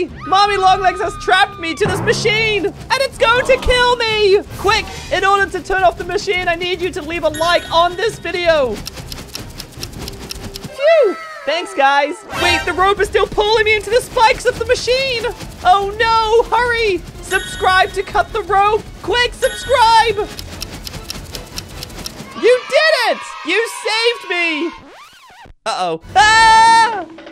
me! Mommy Longlegs has trapped me to this machine, and it's going to kill me! Quick, in order to turn off the machine, I need you to leave a like on this video. Phew! Thanks, guys. Wait, the rope is still pulling me into the spikes of the machine. Oh, no, hurry. Subscribe to cut the rope. Quick, subscribe. You did it! You saved me! Uh-oh. Ah!